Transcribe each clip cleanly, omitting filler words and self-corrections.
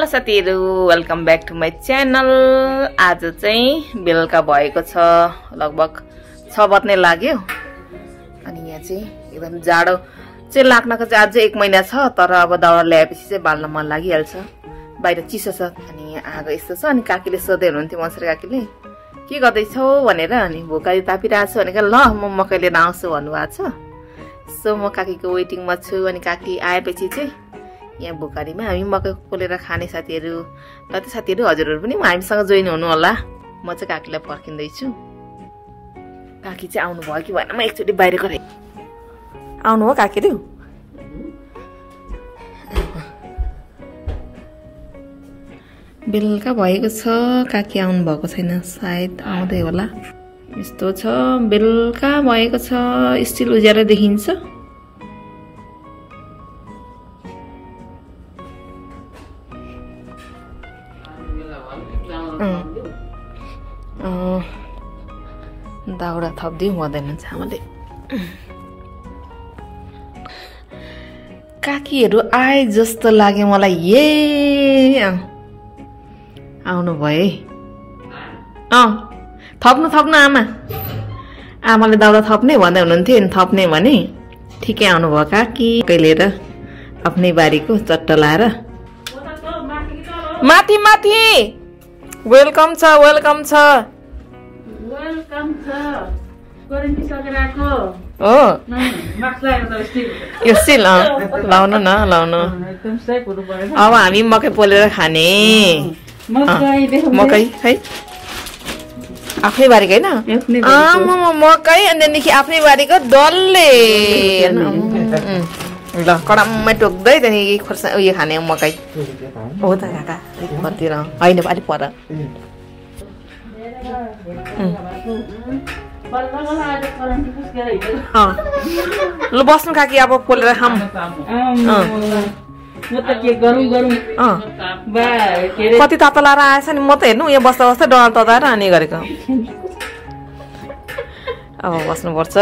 Hello साथीहरु, welcome back to my channel. आज चाहिँ बेलुका भएको छ, लगभग 6 बज्ने लाग्यो। अनि यहाँ चाहिँ एकदम जाडो चाहिँ लाग्नको चाहिँ अझै 1 महिना छ, तर अब दाउरा ल्याएपछि चाहिँ बाल्न मन लागिहाल्छ। बाहिर चिसो छ अनि आगो यस्तो छ। अनि काकीले सोध्दै हुनुहुन्थ्यो, मसर काकीले के गर्दैछौ भनेर। अनि भोकाली तापिरहेको छु भनेको ल म मकै लिएर आउँछु भन्नुभएको छ। सो म काकीको वेटिङमा छु। अनि काकी आएपछि चाहिँ यहाँ भोकारीमा हामी मकै पोलेर खाने साथीहरु। ल त साथीहरु, हजुरहरु पनि हामीसँग जोइन हुनु होला। म चाहिँ काकीलाई पर्खिँदैछु। काकी चाहिँ आउनु भयो कि भएन, म एकचोटि बाहिर गरे। आउनु हो काकीहरु? बेलुका भएको छ, काकी आउनु भएको छैन, सायद आउँदै होला। यस्तो छ, बेलुका भएको छ, स्टिल उज्यालो देखिन्छ। दाउरा थप्दिउँ हुँदैन आमाले। काकीहरु आए जस्तो लाग्यो मलाई। आउनु भयो। थप्नु आमा। आमाले दाउरा थप्ने भन्दै हुनुहुन्थ्यो, नि थप्ने भने ठिकै आउनु भयो काकी। लिएर आफ्नै बारीको चट्ट लाएर माथि माथि वेलकम छ, वेलकम छ। हो यो स्टिल लाउनु न, लाउनु। अब हामी मकै पोलेर खाने। मकै है आफ्नै बारीको होइन, मकै अनि त्यहाँदेखि आफ्नै बारीको डल्ले ल कडाममा टोक्दै त्यहाँदेखि खोर्सा उयो खाने मकै हो त काका। कतिर होइन अलिक पर। ल बस्नु काकी, अब पोलेर खाऊँ। कति तातो लाएर आएछ नि। म त हेर्नु यहाँ बस्दा बस्दा डर तताएर अनि गरेको। अब बस्नुपर्छ।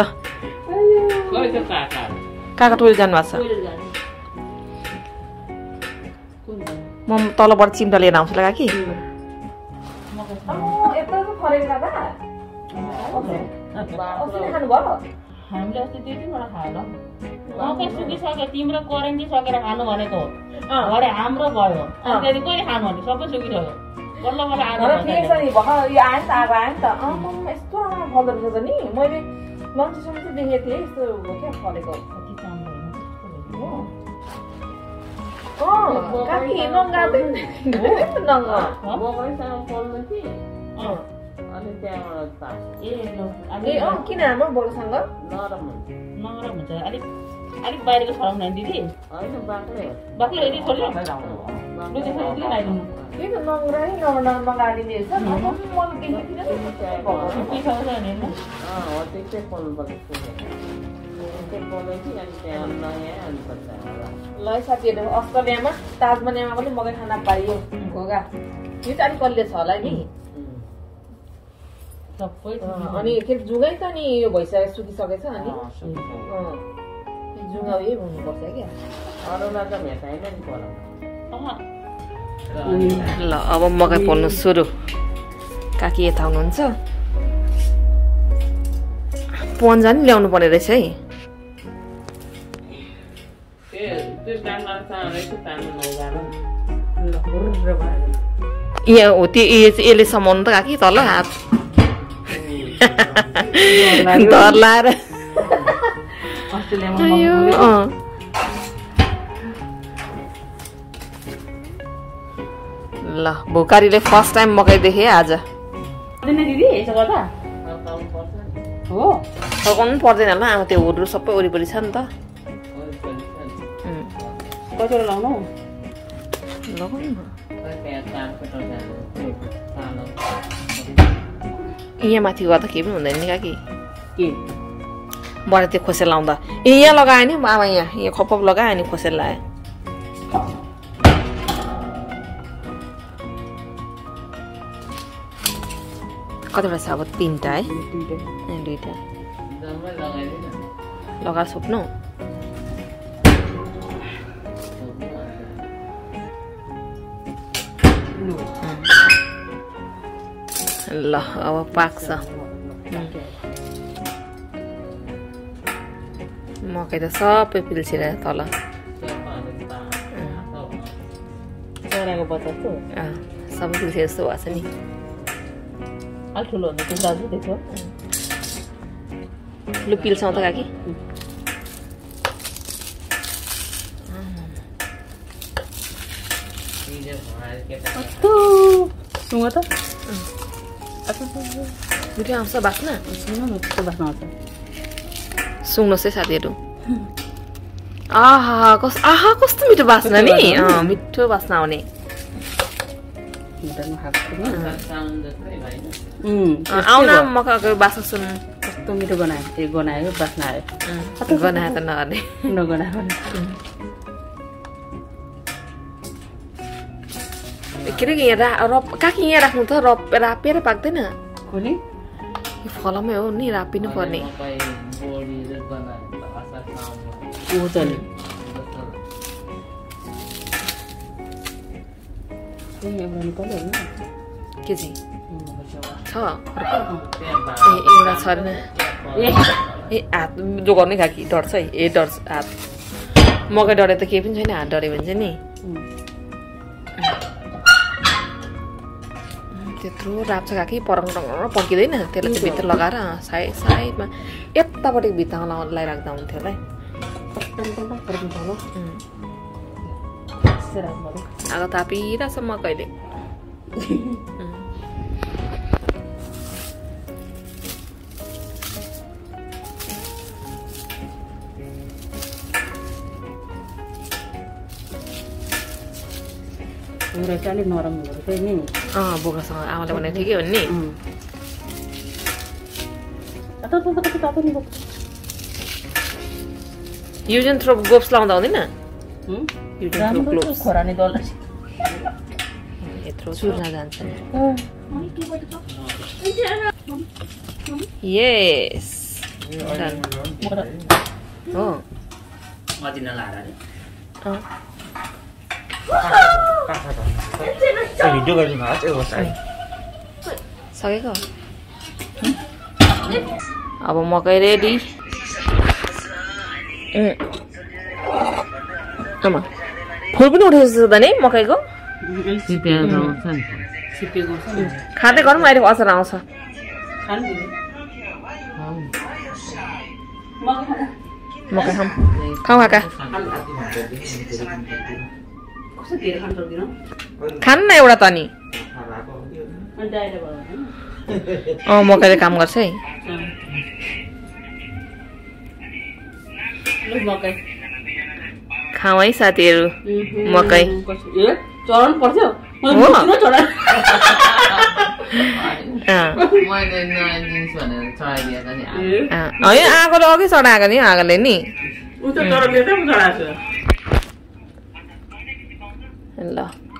काका टोइलेट जानुभएको छ। म तलबाट चिम्टा लिएर आउँछु ल काकी। हामीले अस्ति 2-3 वटा खायो। मकै सुकिसक्यो, तिम्रो करेन्टी सकेर खानु भनेको भरे हाम्रो भयो। अनि त्यति कहिले खानु भने सबै सुकिसक्यो। बल्ल बल्ल आएर फेरि नि भर्खर यो आयो नि त, आगो आयो नि त। यस्तो राम्रो फल्दो रहेछ त नि। मैले लन्चसम्म चाहिँ देखेको थिएँ यस्तो क्या फलेको। कति राम्रो हो काकी नङ्गा त नङ्गा मकैसँग फल्नु कि अनि त्यहाँबाट किन हाम्रो बोलसँग नरम हुन्छ। अलिक बाहिरको छराउनु दिदी होइन, बाक्लै यदि छोड्यो त्यही त नङ्ग्रा नै नगाडिने रहेछ। ल साथीहरु, अस्ट्रेलियामा ताजमहलमा पनि मकै खाना पाइयो। घोगा यो चाहिँ अलिक कलियो छ होला नि। अनि फेरि जुगै त नि यो भइसक्यो, सुकिसकेछ। अनि जुगा उयो हुनुपर्छ क्या। ल अब मकै पोल्नु सुरु। काकी यता हुनुहुन्छ। पन्जा नि ल्याउनु पर्ने रहेछ है। यहाँ हो त्यो यसले समाउनु त काकी तल हात डर लाएर। ल भोकारीले फर्स्ट टाइम मकै देखे आज। पकाउनु पर्दैन होला, अब त्यो हुडहरू सबै वरिपरि छ नि त। कतिवटा लाउनु यहाँ माथि गर्दा केही पनि हुँदैन नि काकी। बडा त्यो खोसेल लाउँदा यहाँ लगायो नि आमा, यहाँ खपप लगायो अनि खोसेल लायो। कतिवटा छ अब? 3टा है, 2टा लगाएर सोप्नु। ल अब पाक्छ मकै त सबै पिल्सेर तल चराको बच्चा त सबै पिल्सेर जस्तो भएको छ नि अलि ठुलो हुन्छ त्यो दाजु देख्यो लु पिल्छौँ त काकी सुँगो त मिठो आउँछ बास्ना त्यस्तो बास्ना आउँछ सुन्नुहोस् है साथीहरू आहा कस्तो मिठो बास्ना नि मिठो बास्ना आउने आउन मकैको बास्ना सुन्नु कस्तो मिठो बनायो गनायो बास्ना आयो गनायो त नगर्ने नगनायो के अरे यहाँ काकी यहाँ राख्नु त रापेर पाक्दैन कुनै फलमै हो नि रापिनु पर्ने के चाहिँ छ एउटा छैन ए हात जो गर्ने खाकी डढ्छ है ए डढ्छ हात मकै डढे त केही पनि छैन हात डढ्यो भने चाहिँ नि त्यत्रो राप्छ काकी परङ पड्किँदैन त्यसलाई चाहिँ भित्र लगाएर साइडमा यतापट्टि भित्तामा लगाइराख्दा हुन्थ्यो होला आगो तापिरहेछ मकैले अलिक नरम हुँदो नि बोकासँग आमाले भने ठिकै हो नि युज एन्ड थ्रो ग्लोभ्स लाउँदा हुँदैन खोरानी दल यत्रो चुर्न जान्छ यस हो सकेको अब मकै रेडी फुल पनि उठेछ त नि मकैको खाँदै गरौँ अहिले अचार आउँछ मकै खाऊ काका खानु न एउटा त नि मकैले काम गर्छ है खाऊ है साथीहरू मकै चढाउनु पर्थ्यो आगोले अघि चढाएको नि आगोले नि ल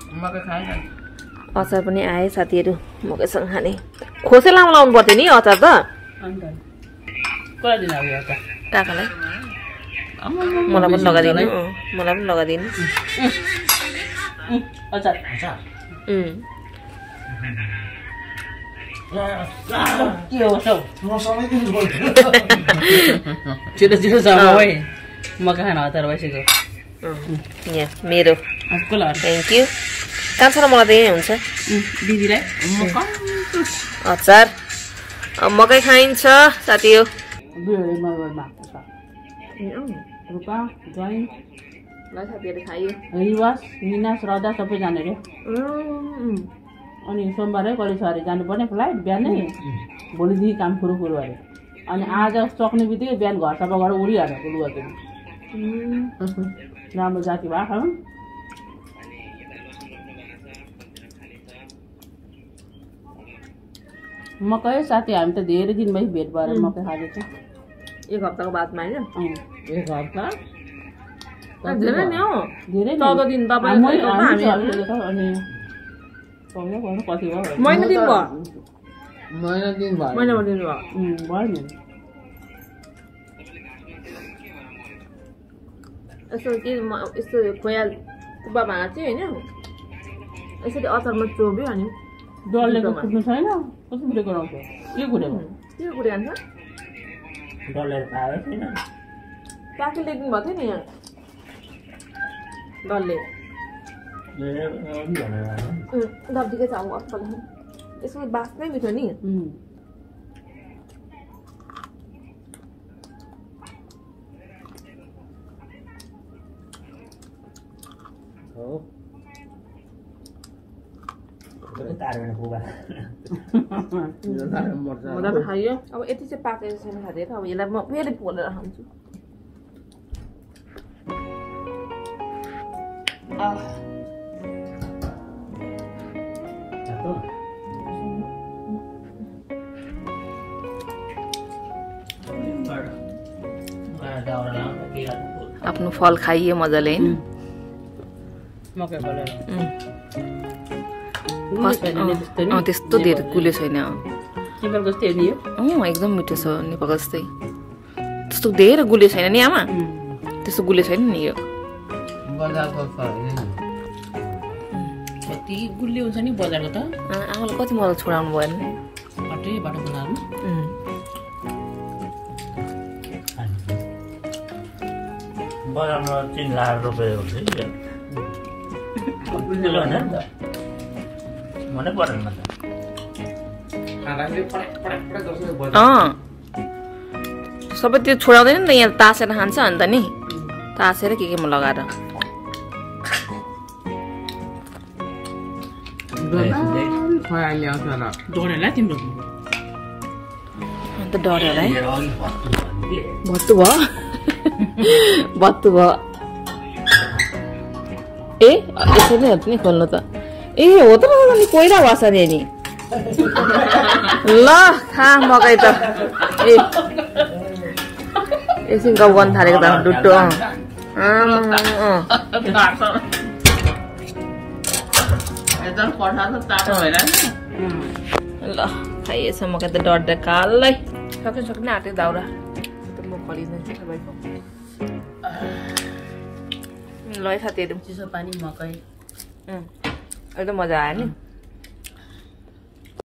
अचार पनि आए साथीहरू मकैसँग खाने खोसे लाउनु लाउनु पर्थ्यो नि अचार त काकालाई मलाई पनि लगाइदिनु मकै खान अचार भइसक्यो यहाँ मेरो थ्याङ्क यू कहाँ छ र मलाई त यही हुन्छ दिदीलाई अचार मकै खाइन्छ साथी हो साथीहरू खायो रिवास मिना श्रद्धा सबै जाने रे अनि सोमबारै कलेजहरू जानुपर्ने फ्लाइट बिहानै भोलिदेखि काम फुरु अरे अनि आज सक्ने बित्तिकै बिहान घर सफा गरेर उडिहाल्छ लुगा किन राम्रो जाति भएको मकै साथी हामी त धेरै दिन भइ भेट भएर मकै खाएको छ एक हप्ताको बादमा होइन एक हप्ता धेरै नै हो धेरै 14 दिन तपाईँ अनि कति भयो महिना दिन भयो भयो नि यस्तो के यस्तो खोया थुप्पा भाँगा चाहिँ होइन यसरी अचारमा चोब्यो अनि डल्लेको कुट्नु छैन कसरी गराउँछ के कुरेको के कुरे हान्छ डल्लेर खाए छैन प्याकेट ल्याइदिनु भएको थियो नि यहाँ डल्ले डब्बीकै छ अब अप्पल यसको बास्नै मिठो नि मजा खायो अब यति चाहिँ पाकेको छैन खाँदै अब यसलाई म फेरि पोलेर खान्छु आफ्नो फल खाइयो मजाले त्यस्तो धेरै गुलियो छैन एकदम मिठो छ नेपालको जस्तै त्यस्तो धेरै गुलियो छैन नि आमा त्यस्तो गुलियो छैन नि यो कति गुलियो हुन्छ नि बजारको त आमाले कति मजा छोडाउनु भएन बाटो बनाउनु बजारमा 3 लाख रुपैयाँ हुन्छ मनै परेन सबै त्यो छोडाउँदैन नि त यहाँ तासेर खान्छ अन्त नि तासेर केमा लगाएर तिम्रो अन्त डरेर है भत्तु भयो भत्तु भयो ए यसरी हो नि खोल्नु त ए हो त नि कोइला वास अरे नि ल खा मकै त ए एकछिन गफ गर्नु थालेको त डुट्टो ल खाइएछ मकै त डढ्दै कालै सक्ने आँट्यो दाउरा म खलिदिन्छु सबैको ल साथीहरू चिसो पानी मकै एकदम मजा आयो नि